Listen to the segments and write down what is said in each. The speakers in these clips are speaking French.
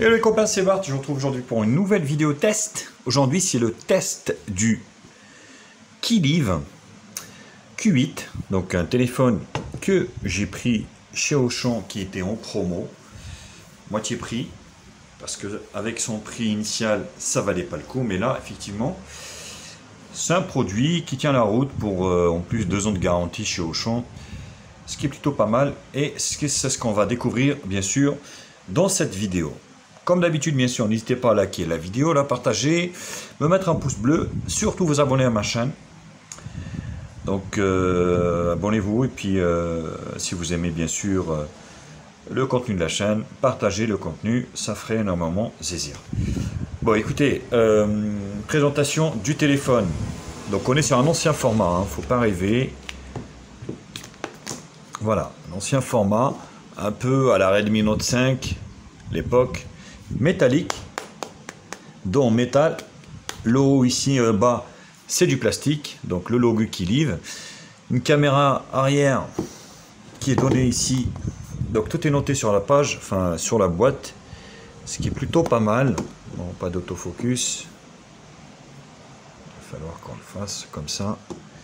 Hello les copains, c'est Bart, je vous retrouve aujourd'hui pour une nouvelle vidéo test. Aujourd'hui c'est le test du Kilive Q8, donc un téléphone que j'ai pris chez Auchan qui était en promo, moitié prix, parce que avec son prix initial ça valait pas le coup, mais là effectivement c'est un produit qui tient la route pour en plus 2 ans de garantie chez Auchan, ce qui est plutôt pas mal, et c'est ce qu'on va découvrir bien sûr dans cette vidéo. Comme d'habitude, bien sûr, n'hésitez pas à liker la vidéo, la partager, me mettre un pouce bleu, surtout vous abonner à ma chaîne. Donc abonnez-vous, et puis si vous aimez bien sûr le contenu de la chaîne, partagez le contenu, ça ferait énormément plaisir. Bon écoutez, présentation du téléphone. Donc on est sur un ancien format, faut pas rêver. Voilà, un ancien format, un peu à la Redmi Note 5, l'époque. Métallique, dont métal, le haut ici bas c'est du plastique, donc le logo Kilive, une caméra arrière qui est donnée ici, donc tout est noté sur la page, enfin sur la boîte, ce qui est plutôt pas mal. Bon, pas d'autofocus, il va falloir qu'on le fasse comme ça,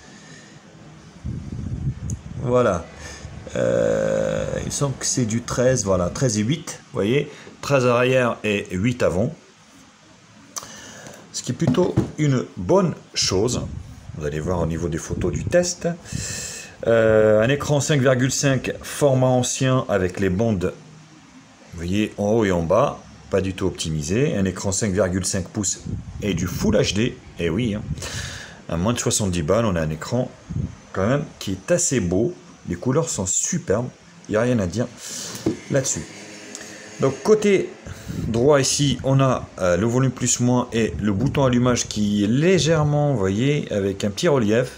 voilà. Il semble que c'est du 13, voilà, 13 et 8, vous voyez, 13 arrière et 8 avant, ce qui est plutôt une bonne chose. Vous allez voir au niveau des photos du test. Un écran 5,5 format ancien avec les bandes, vous voyez, en haut et en bas, pas du tout optimisé. Un écran 5,5 pouces et du Full HD, et oui, hein, à moins de 70 balles, on a un écran quand même qui est assez beau. Les couleurs sont superbes, il n'y a rien à dire là-dessus. Donc côté droit ici, on a le volume plus moins et le bouton allumage qui est légèrement, vous voyez, avec un petit relief.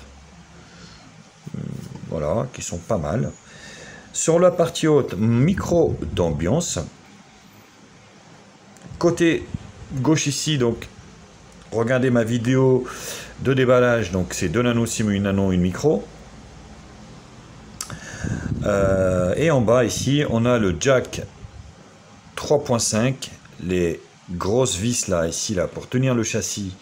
Voilà, qui sont pas mal. Sur la partie haute, micro d'ambiance. Côté gauche ici, donc regardez ma vidéo de déballage, donc c'est 2 nano SIM, 1 nano, une micro. Et en bas ici on a le jack 3.5, les grosses vis là ici là pour tenir le châssis,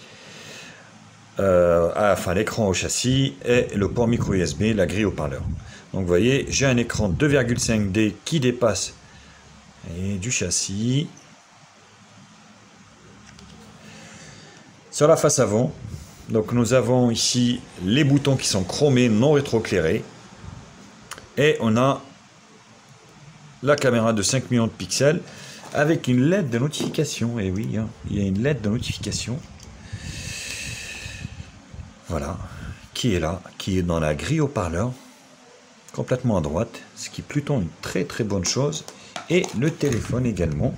enfin l'écran au châssis, et le port micro USB, la grille haut-parleur. Donc vous voyez, j'ai un écran 2,5D qui dépasse et du châssis. Sur la face avant, donc nous avons ici les boutons qui sont chromés, non rétroéclairés. Et on a la caméra de 5 millions de pixels avec une LED de notification. Et oui, hein, il y a une LED de notification. Voilà, qui est là, qui est dans la grille haut-parleur, complètement à droite, ce qui est plutôt une très très bonne chose. Et le téléphone également,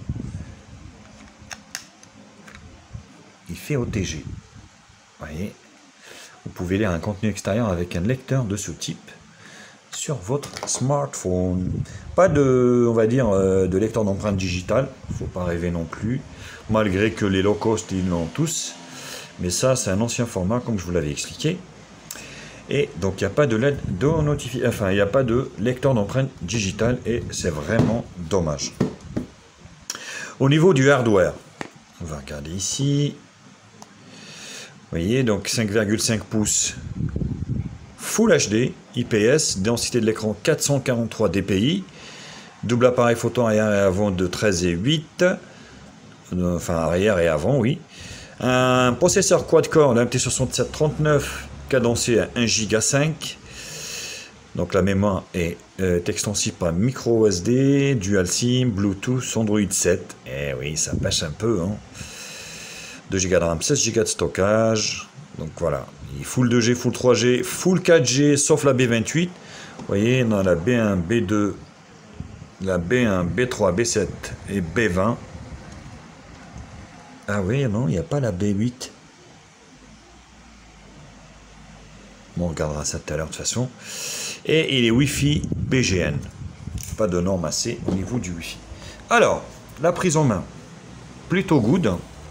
il fait OTG. Vous voyez, vous pouvez lire un contenu extérieur avec un lecteur de ce type sur votre smartphone. Pas de, on va dire, de lecteur d'empreintes digitales, faut pas rêver non plus, malgré que les low cost ils l'ont tous, mais ça c'est un ancien format comme je vous l'avais expliqué. Et donc il n'y a pas de LED de notification, enfin il n'y a pas de lecteur d'empreintes digitales, et c'est vraiment dommage. Au niveau du hardware, on va regarder ici, vous voyez, donc 5,5 pouces Full HD, IPS, densité de l'écran 443 dpi, double appareil photo arrière et avant de 13 et 8, enfin arrière et avant, oui. Un processeur quad-core, la MT6739, cadencé à 1 Go 5. Donc la mémoire est extensible par micro SD, dual SIM, Bluetooth, Android 7. Eh oui, ça pêche un peu, hein. 2 Go de RAM, 16 Go de stockage. Donc voilà, full 2G, full 3G, full 4G, sauf la B28. Vous voyez, on a la B1, B2, la B1, B3, B7 et B20. Ah oui, non, il n'y a pas la B8. Bon, on regardera ça tout à l'heure de toute façon. Et il est Wi-Fi BGN. Pas de norme AC au niveau du Wi-Fi. Alors, la prise en main, plutôt good.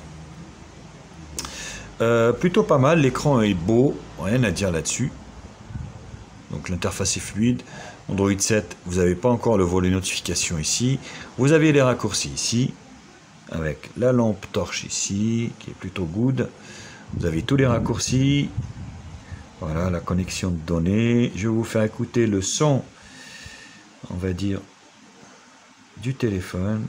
Plutôt pas mal, l'écran est beau, rien à dire là-dessus. Donc l'interface est fluide. Android 7, vous n'avez pas encore le volet notification ici. Vous avez les raccourcis ici. avec la lampe torche ici, qui est plutôt good. Vous avez tous les raccourcis. Voilà, la connexion de données. Je vais vous faire écouter le son, on va dire, du téléphone.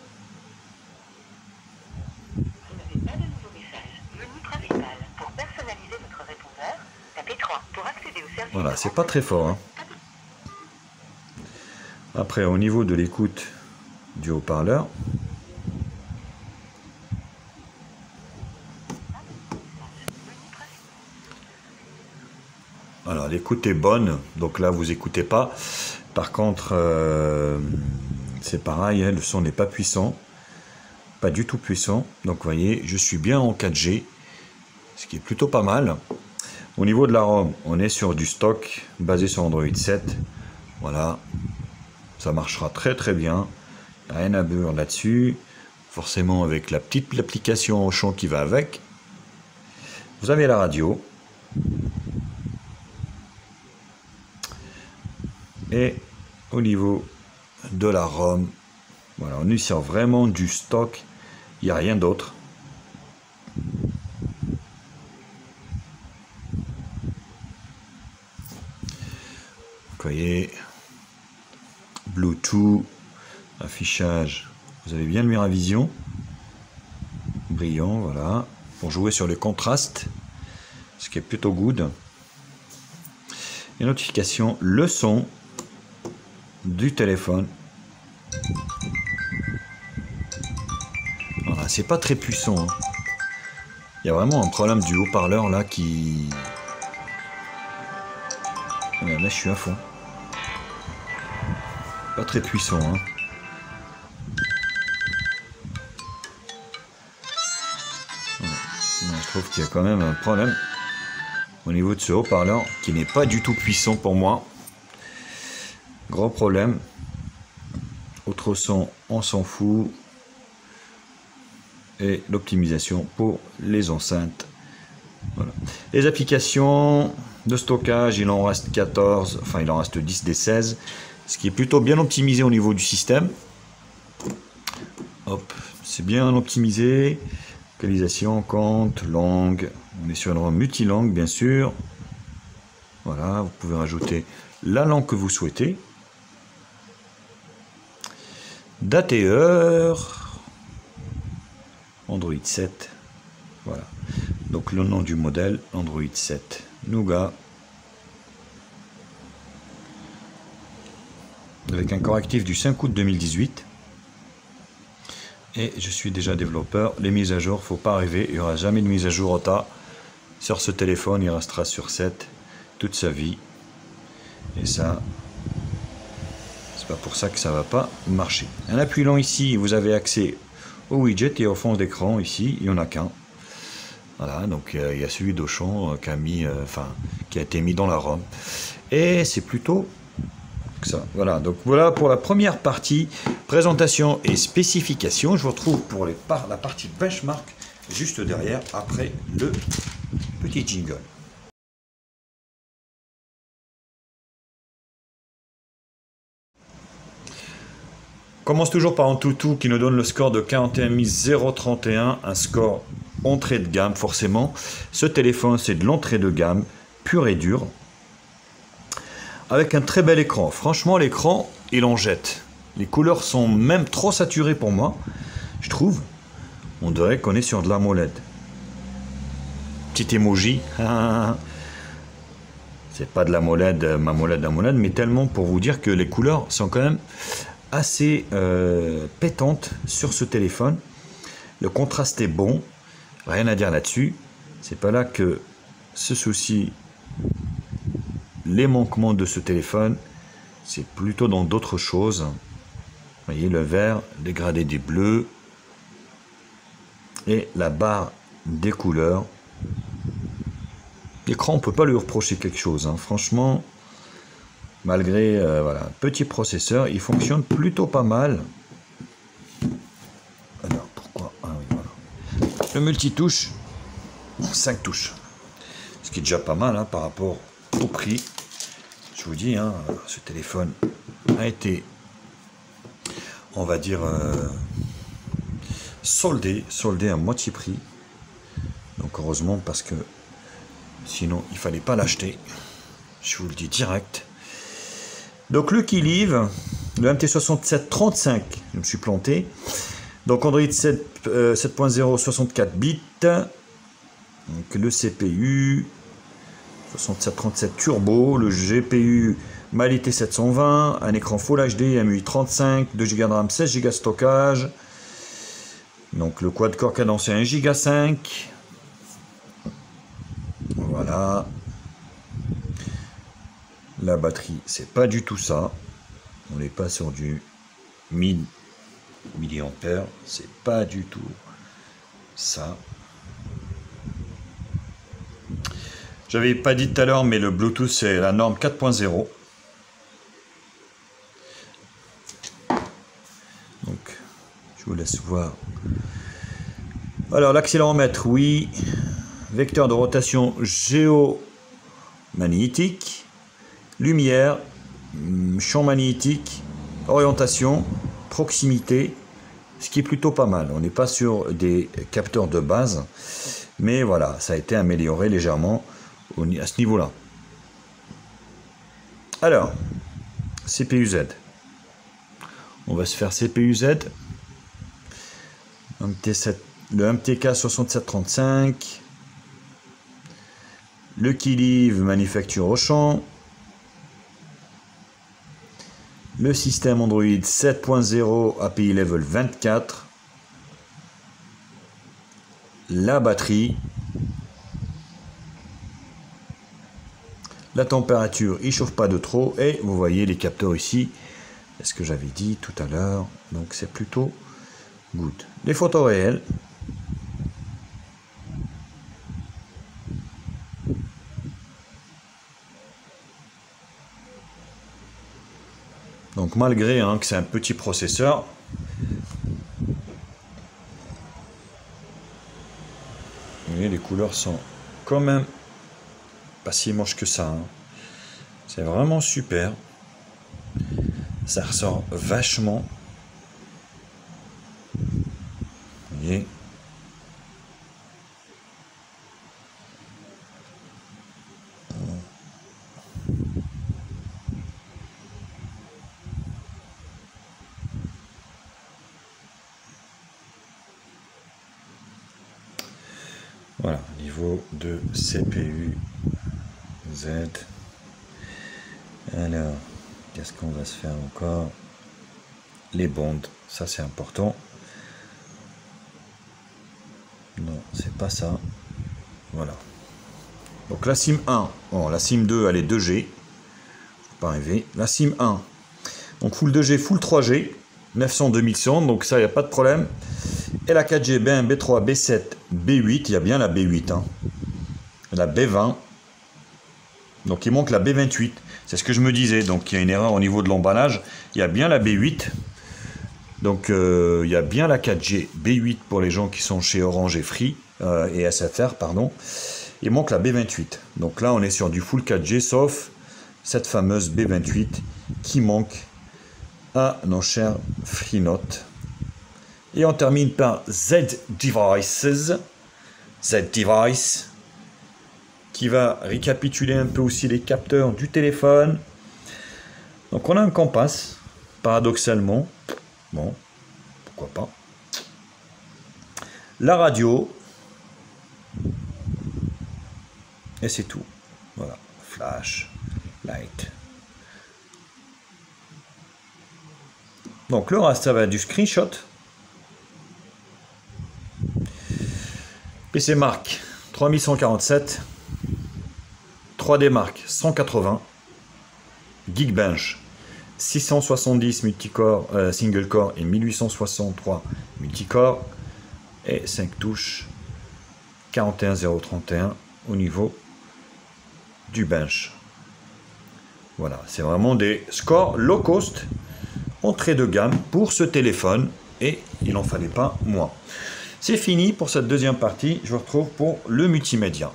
Vous n'avez pas de nouveau message. Menu principal. Pour personnaliser votre répondeur, tapez 3. Pour accéder au service. Voilà, c'est pas très fort, hein. Après, au niveau de l'écoute du haut-parleur, alors l'écoute est bonne, donc là vous écoutez pas. Par contre, c'est pareil, hein, le son n'est pas puissant, pas du tout puissant. Donc vous voyez, je suis bien en 4G, ce qui est plutôt pas mal. Au niveau de la ROM, on est sur du stock basé sur Android 7. Voilà, ça marchera très très bien. Rien à beurre là-dessus. Forcément avec la petite application Auchan qui va avec. Vous avez la radio. Et au niveau de la ROM, voilà, on est sur vraiment du stock. Il n'y a rien d'autre. Vous voyez, Bluetooth, affichage, vous avez bien le Miravision, brillant, voilà, pour jouer sur le contraste, ce qui est plutôt good. Et notification, le son du téléphone. Voilà, c'est pas très puissant, hein. Il y a vraiment un problème du haut-parleur là qui... Là, je suis à fond. Pas très puissant, hein. Je trouve qu'il y a quand même un problème au niveau de ce haut-parleur qui n'est pas du tout puissant pour moi. Gros problème. Autre son, on s'en fout. Et l'optimisation pour les enceintes. Voilà. Les applications de stockage, il en reste 14, enfin il en reste 10 des 16, ce qui est plutôt bien optimisé au niveau du système. Hop, c'est bien optimisé. Localisation, compte, langue. On est sur une ROM multilangue, bien sûr. Voilà, vous pouvez rajouter la langue que vous souhaitez. Date et heure. Android 7. Voilà. Donc le nom du modèle, Android 7 Nougat. Avec un correctif du 5 août 2018. Et je suis déjà développeur. Les mises à jour, faut pas rêver, il n'y aura jamais de mise à jour OTA sur ce téléphone, il restera sur 7 toute sa vie. Et ça, c'est pas pour ça que ça va pas marcher. En appuyant ici, vous avez accès au widget et au fond d'écran ici, il n'y en a qu'un. Voilà, donc il y a celui d'Auchan qui a été mis dans la ROM. Et c'est plutôt ça. Voilà, donc voilà pour la première partie, présentation et spécification. Je vous retrouve pour la partie benchmark juste derrière, après le petit jingle. On commence toujours par Antutu qui nous donne le score de 41 031, un score entrée de gamme forcément. Ce téléphone c'est de l'entrée de gamme, pure et dure. Avec un très bel écran. Franchement, l'écran, il en jette. Les couleurs sont même trop saturées pour moi, je trouve. On dirait qu'on est sur de l'AMOLED. Petit emoji. C'est pas de l'AMOLED, AMOLED, mais tellement pour vous dire que les couleurs sont quand même assez pétantes sur ce téléphone. Le contraste est bon. Rien à dire là-dessus. C'est pas là que se soucie les manquements de ce téléphone, c'est plutôt dans d'autres choses. Vous voyez le vert, les gradés des bleus et la barre des couleurs. L'écran, on peut pas lui reprocher quelque chose, hein. Franchement, malgré voilà, petit processeur, il fonctionne plutôt pas mal. Alors pourquoi? Ah oui, voilà. Le multitouche, 5 touches, ce qui est déjà pas mal, hein, par rapport au prix. Je vous dis, hein, ce téléphone a été, on va dire, soldé à moitié prix. Donc heureusement, parce que sinon il fallait pas l'acheter. Je vous le dis direct. Donc le Kilive, le MT6735, je me suis planté. Donc Android 7.0 64 bits. Donc le CPU 6737 Turbo, le GPU Mali T720, un écran Full HD, MUI 35, 2 Go de RAM, 16 Go de stockage. Donc le quad-core cadencé 1 Go 5. Voilà. La batterie, c'est pas du tout ça. On n'est pas sur du 1000 mAh. C'est pas du tout ça. J'avais pas dit tout à l'heure, mais le Bluetooth, c'est la norme 4.0. Donc, je vous laisse voir. Alors, l'accéléromètre, oui. Vecteur de rotation géomagnétique. Lumière. Champ magnétique. Orientation. Proximité. Ce qui est plutôt pas mal. On n'est pas sur des capteurs de base. Mais voilà, ça a été amélioré légèrement à ce niveau-là. Alors, CPU-Z. On va se faire CPU-Z. Le MTK 6735. Le Kilive manufacture Auchan. Le système Android 7.0 API Level 24. La batterie. La température, il ne chauffe pas de trop. Et vous voyez les capteurs ici. C'est ce que j'avais dit tout à l'heure. Donc c'est plutôt good. Les photos réelles. Donc malgré que c'est un petit processeur, vous voyez, les couleurs sont quand même pas si moches que ça. C'est vraiment super. Ça ressort vachement. Vous voyez. Voilà, niveau de CPU Z. Alors, qu'est-ce qu'on va se faire encore? Les bandes, ça c'est important. Non, c'est pas ça. Voilà. Donc la SIM 1, bon, la SIM 2 elle est 2G. Faut pas rêver. La SIM 1, donc full 2G, full 3G, 900 2100, donc ça il n'y a pas de problème. Et la 4G, B1, B3, B7, B8, il y a bien la B8, la B20, donc il manque la B28, c'est ce que je me disais, donc il y a une erreur au niveau de l'emballage, il y a bien la B8, donc il y a bien la 4G, B8 pour les gens qui sont chez Orange et Free, et SFR, pardon, il manque la B28, donc là on est sur du full 4G, sauf cette fameuse B28 qui manque à nos chers FreeNote. Et on termine par Z-Devices, Z-Device, qui va récapituler un peu aussi les capteurs du téléphone. Donc on a un Compass, paradoxalement, bon, pourquoi pas. La radio, et c'est tout. Voilà, flash, light. Donc le reste, ça va être du screenshot. PC Mark 3147, 3D Mark 180, Geekbench 670 multicore, single core et 1863 multicore et 5 touches 41031 au niveau du bench. Voilà, c'est vraiment des scores low cost, entrée de gamme pour ce téléphone et il n'en fallait pas moins. C'est fini pour cette deuxième partie, je vous retrouve pour le multimédia.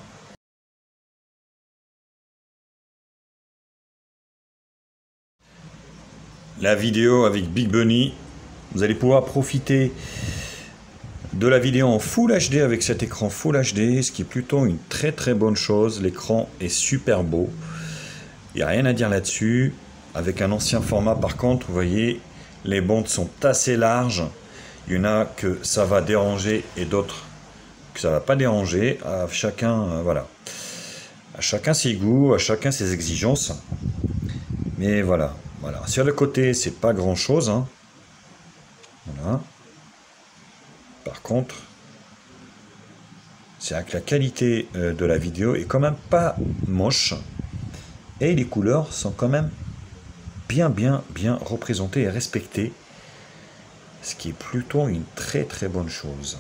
La vidéo avec Big Bunny, vous allez pouvoir profiter de la vidéo en Full HD avec cet écran Full HD, ce qui est plutôt une très très bonne chose. L'écran est super beau, il n'y a rien à dire là-dessus. Avec un ancien format par contre, vous voyez, les bandes sont assez larges. Il y en a que ça va déranger et d'autres que ça va pas déranger. À chacun, voilà. À chacun ses goûts, à chacun ses exigences. Mais voilà, voilà. Sur le côté, c'est pas grand chose, hein. Voilà. Par contre, c'est vrai que la qualité de la vidéo est quand même pas moche. Et les couleurs sont quand même bien représentées et respectées. Ce qui est plutôt une très très bonne chose.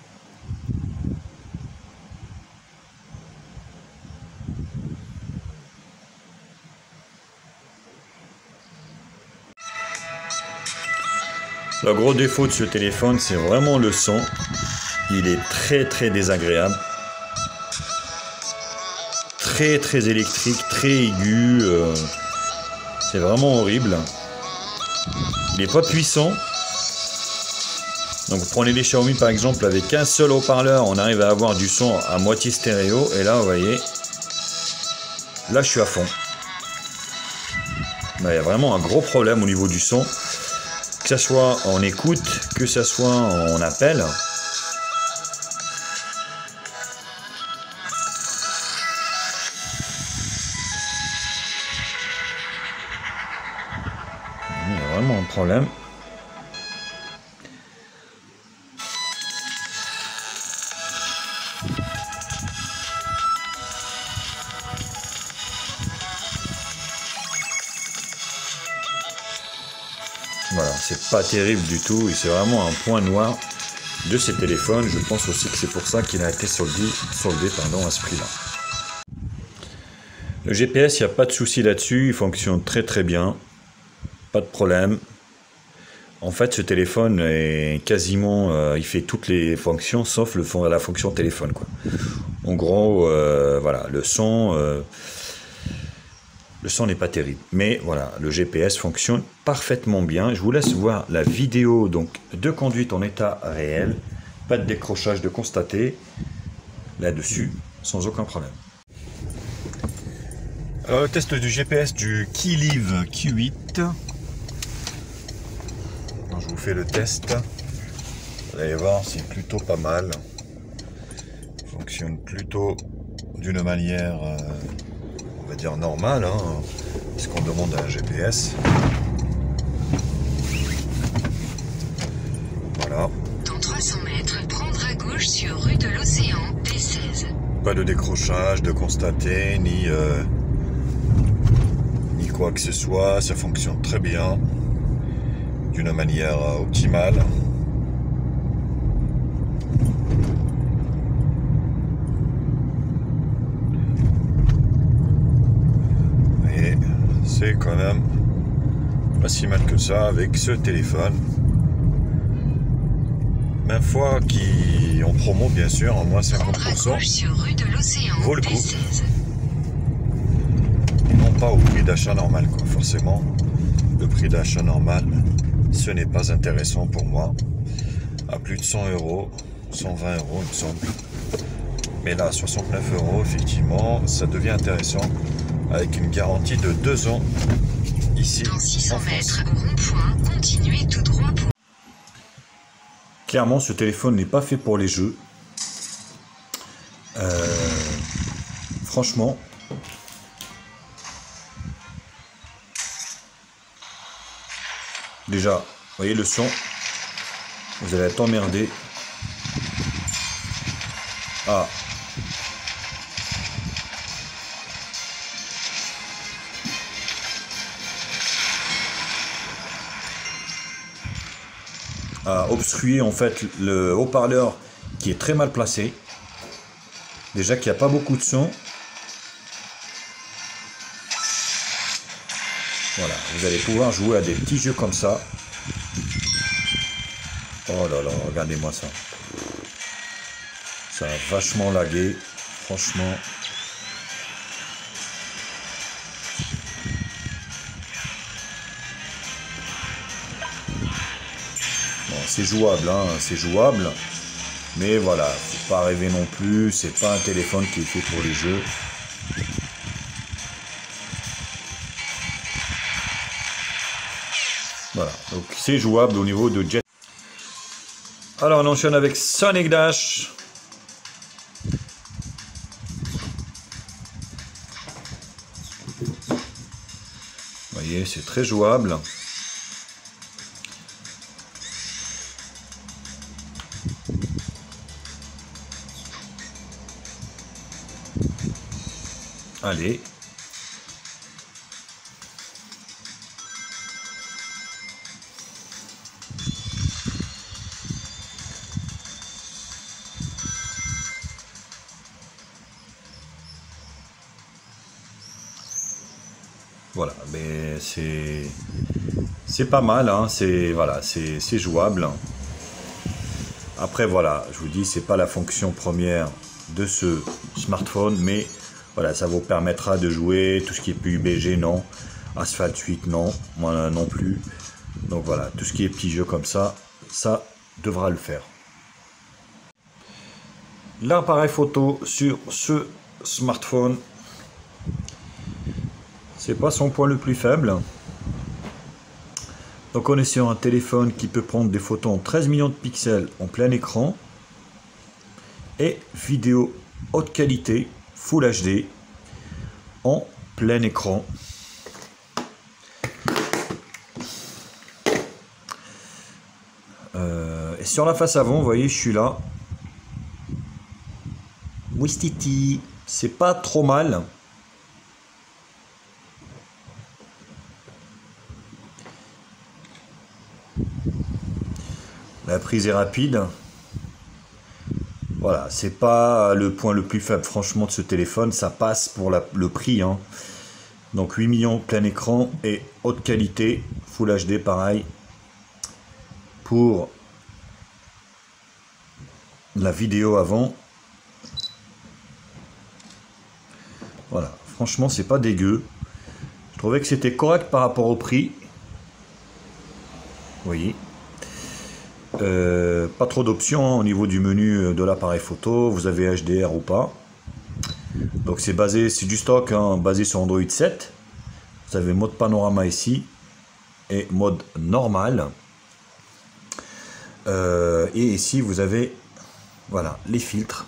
Le gros défaut de ce téléphone, c'est vraiment le son. Il est très très désagréable. Très très électrique, très aigu. C'est vraiment horrible. Il n'est pas puissant. Donc vous prenez les Xiaomi par exemple, avec un seul haut-parleur, on arrive à avoir du son à moitié stéréo. Et là, vous voyez, là je suis à fond. Là, il y a vraiment un gros problème au niveau du son. Que ce soit en écoute, que ce soit en appel. Il y a vraiment un problème. Voilà, c'est pas terrible du tout et c'est vraiment un point noir de ces téléphones. Je pense aussi que c'est pour ça qu'il a été soldé à ce prix-là. Le GPS, il n'y a pas de souci là-dessus, il fonctionne très très bien, pas de problème. En fait, ce téléphone est quasiment, il fait toutes les fonctions sauf la fonction téléphone, quoi. En gros, voilà, le son n'est pas terrible, mais voilà, le GPS fonctionne parfaitement bien. Je vous laisse voir la vidéo donc de conduite en état réel, pas de décrochage de constater là-dessus, sans aucun problème. Alors, le test du GPS du Kiliv Q8. Donc, je vous fais le test. Vous allez voir, c'est plutôt pas mal. Il fonctionne plutôt d'une manière on va dire normal, hein, ce qu'on demande à un GPS. Voilà. Dans 300 mètres, prendre à gauche sur rue de l'Océan, D16. Pas de décrochage, de constater, ni quoi que ce soit. Ça fonctionne très bien, d'une manière optimale. C'est quand même pas si mal que ça avec ce téléphone. Même fois qui en promo bien sûr, en moins 50%, vaut le coup. Et non pas au prix d'achat normal, quoi. Forcément, le prix d'achat normal, ce n'est pas intéressant pour moi. À plus de 100 €, 120 €, il me semble. Mais là, 69 €, effectivement, ça devient intéressant. Avec une garantie de 2 ans ici. Dans 600 mètres au rond-point, continuez tout droit pour... Clairement, ce téléphone n'est pas fait pour les jeux. Franchement, déjà, vous voyez le son, vous allez être emmerdé. Ah. À obstruer en fait le haut-parleur qui est très mal placé. Déjà qu'il n'y a pas beaucoup de son. Voilà, vous allez pouvoir jouer à des petits jeux comme ça. Oh là là, regardez-moi ça. Ça a vachement lagué, franchement. Bon, c'est jouable, hein, c'est jouable. Mais voilà, faut pas rêver non plus, c'est pas un téléphone qui est fait pour les jeux. Voilà, donc c'est jouable au niveau de Jet. Alors on enchaîne avec Sonic Dash. Vous voyez, c'est très jouable. Allez. Voilà, mais c'est pas mal, hein, voilà, c'est jouable. Après voilà, je vous dis, c'est pas la fonction première de ce smartphone, mais voilà, ça vous permettra de jouer tout ce qui est PUBG, non, Asphalt 8, non, moi non plus. Donc voilà, tout ce qui est petits jeux comme ça devra le faire. L'appareil photo sur ce smartphone, c'est pas son point le plus faible. Donc on est sur un téléphone qui peut prendre des photos en 13 millions de pixels en plein écran et vidéo haute qualité Full HD en plein écran. Et sur la face avant, vous voyez, je suis là. Wistiti, c'est pas trop mal. La prise est rapide. Voilà, c'est pas le point le plus faible, franchement, de ce téléphone. Ça passe pour le prix, hein. Donc 8 millions plein écran et haute qualité, Full HD pareil. Pour la vidéo avant. Voilà, franchement, c'est pas dégueu. Je trouvais que c'était correct par rapport au prix. Vous voyez. Pas trop d'options, hein, au niveau du menu de l'appareil photo. Vous avez HDR ou pas. Donc c'est du stock, hein, basé sur Android 7. Vous avez mode panorama ici et mode normal. Et ici vous avez, voilà, les filtres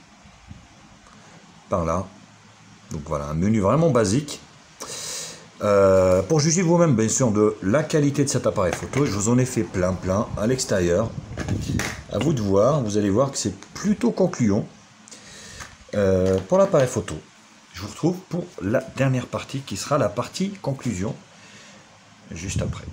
par là. Donc voilà, un menu vraiment basique. Pour juger vous-même bien sûr de la qualité de cet appareil photo, je vous en ai fait plein à l'extérieur. À vous de voir, vous allez voir que c'est plutôt concluant pour l'appareil photo. Je vous retrouve pour la dernière partie qui sera la partie conclusion juste après.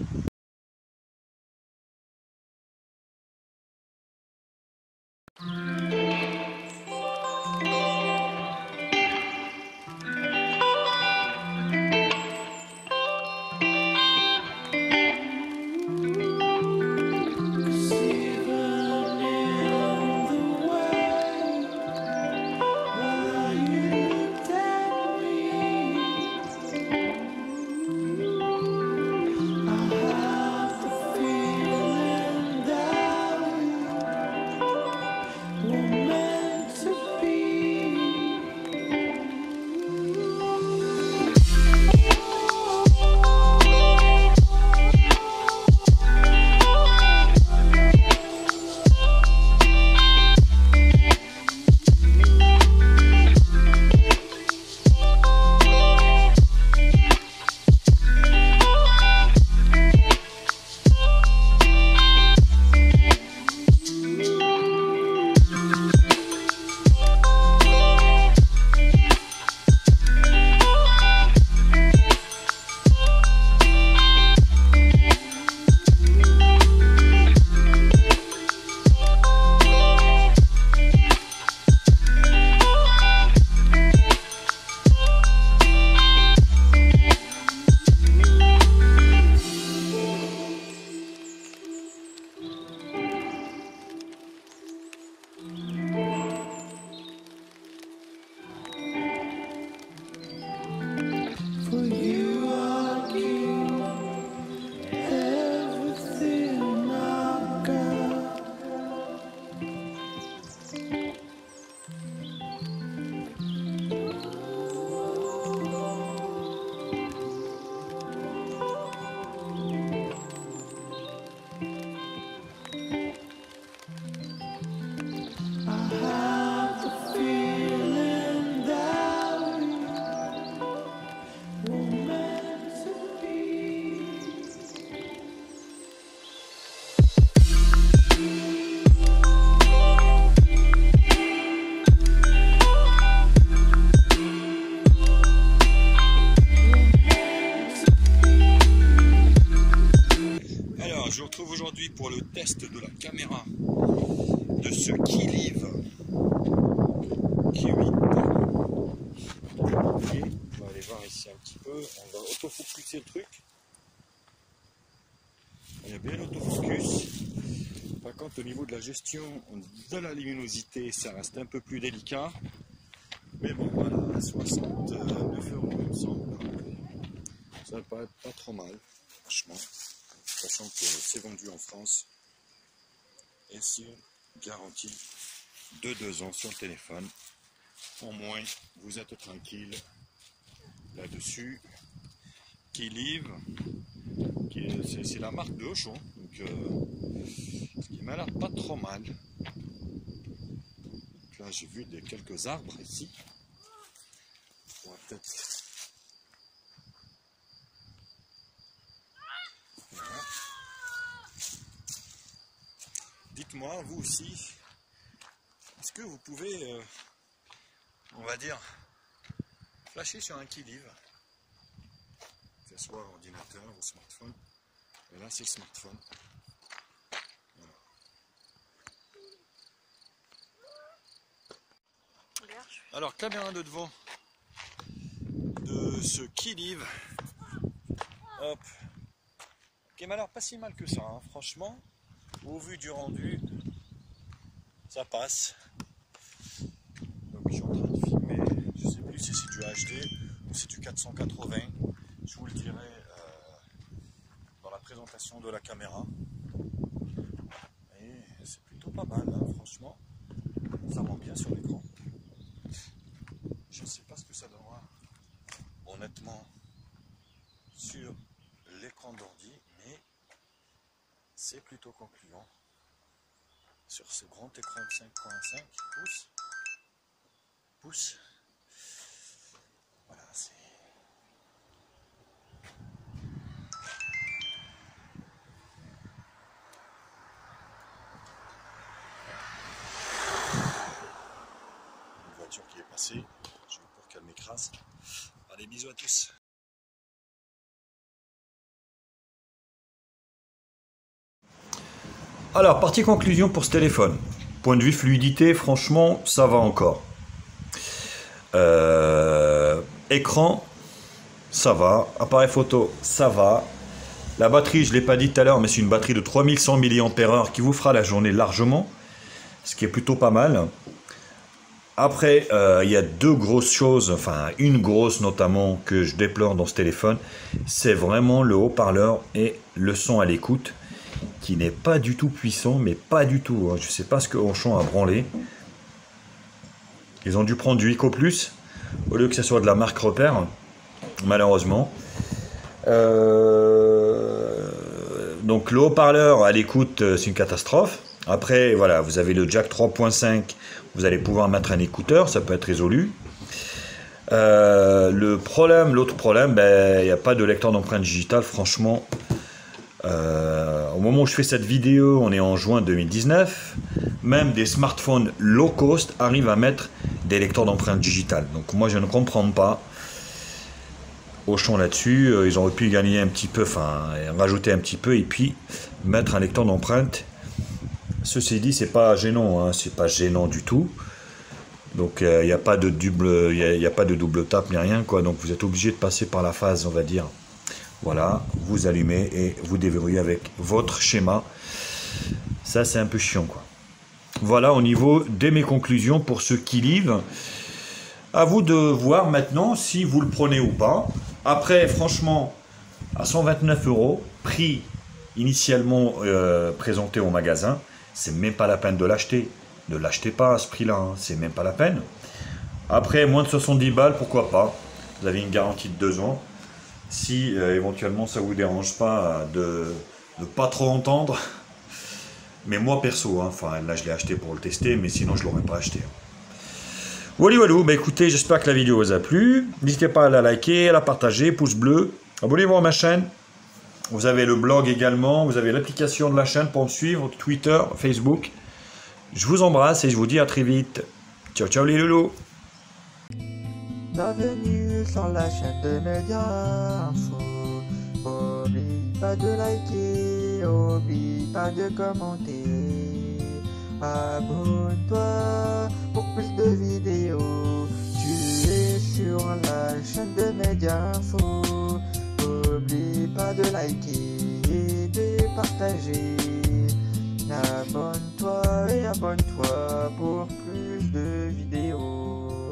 pour le test de la caméra de ce Kiliv Q8. Okay. On va aller voir ici un petit peu, on va autofocuser le truc. Il y a bien l'autofocus. Par contre, au niveau de la gestion de la luminosité, ça reste un peu plus délicat. Mais bon, voilà, 69 €, il me semble. Ça va pas être pas trop mal, franchement. Sachant que c'est vendu en France. Et c'est une garantie de 2 ans sur le téléphone. Au moins, vous êtes tranquille là-dessus. Kiliv, c'est la marque de Auchan, donc ce qui m'a l'air pas trop mal. Donc là, j'ai vu quelques arbres ici. On va peut-être... Voilà. Dites-moi, vous aussi, est-ce que vous pouvez, on va dire, flasher sur un Kiliv, que ce soit ordinateur ou smartphone. Et là, c'est le smartphone. Voilà. Alors, caméra de devant de ce Kiliv. Hop. Qui m'a l'air pas si mal que ça, hein. Franchement, au vu du rendu, ça passe. Donc, je suis en train de filmer, je sais plus si c'est du HD ou c'est du 480. Je vous le dirai dans la présentation de la caméra. Et c'est plutôt pas mal, hein, franchement. Ça rend bien sur l'écran. Je ne sais pas ce que ça donnera honnêtement sur l'écran d'ordi, mais c'est plutôt concluant sur ce grand écran de 5.5 pouces. Voilà, c'est... Une voiture qui est passée, je vais pour qu'elle m'écrase. Allez, bisous à tous. Alors, partie conclusion pour ce téléphone. Point de vue fluidité, franchement, ça va encore. Écran, ça va. Appareil photo, ça va. La batterie, je ne l'ai pas dit tout à l'heure, mais c'est une batterie de 3100 mAh qui vous fera la journée largement. Ce qui est plutôt pas mal. Après, il y a deux grosses choses, enfin une grosse notamment que je déplore dans ce téléphone. C'est vraiment le haut-parleur et le son à l'écoute, qui n'est pas du tout puissant, mais pas du tout. Je ne sais pas ce que Auchan a branlé. Ils ont dû prendre du Eco Plus au lieu que ce soit de la marque Repère, malheureusement. Donc le haut-parleur à l'écoute, c'est une catastrophe. Après, voilà, vous avez le jack 3.5, vous allez pouvoir mettre un écouteur, ça peut être résolu. L'autre problème, il n'y a pas de lecteur d'empreintes digitales, franchement. Au moment où je fais cette vidéo, on est en juin 2019, même des smartphones low cost arrivent à mettre des lecteurs d'empreintes digitales. Donc moi je ne comprends pas Auchan là-dessus. Ils auraient pu gagner un petit peu, enfin rajouter un petit peu et puis mettre un lecteur d'empreintes. Ceci dit, c'est pas gênant, hein, c'est pas gênant du tout. Donc il n'y a pas de double tape ni rien, quoi. Donc vous êtes obligé de passer par la phase, on va dire. Voilà, vous allumez et vous déverrouillez avec votre schéma. Ça, c'est un peu chiant, quoi. Voilà au niveau de mes conclusions pour ce Kiliv. À vous de voir maintenant si vous le prenez ou pas. Après, franchement, à 129 €, prix initialement présenté au magasin, c'est même pas la peine de l'acheter. Ne l'achetez pas à ce prix-là, hein. C'est même pas la peine. Après, moins de 70 balles, pourquoi pas. Vous avez une garantie de 2 ans. Si éventuellement ça vous dérange pas de ne pas trop entendre, mais moi perso, hein, enfin là je l'ai acheté pour le tester, mais sinon je l'aurais pas acheté. Voilà, bah écoutez, j'espère que la vidéo vous a plu. N'hésitez pas à la liker, à la partager, pouce bleu, abonnez-vous à ma chaîne. Vous avez le blog également, vous avez l'application de la chaîne pour me suivre, Twitter, Facebook. Je vous embrasse et je vous dis à très vite. Ciao ciao les loulous. Bienvenue sur la chaîne de médias info. Oublie pas de liker, oublie pas de commenter. Abonne-toi pour plus de vidéos. Tu es sur la chaîne de Mediinfo. Oublie pas de liker et de partager. Abonne-toi et abonne-toi pour plus de vidéos.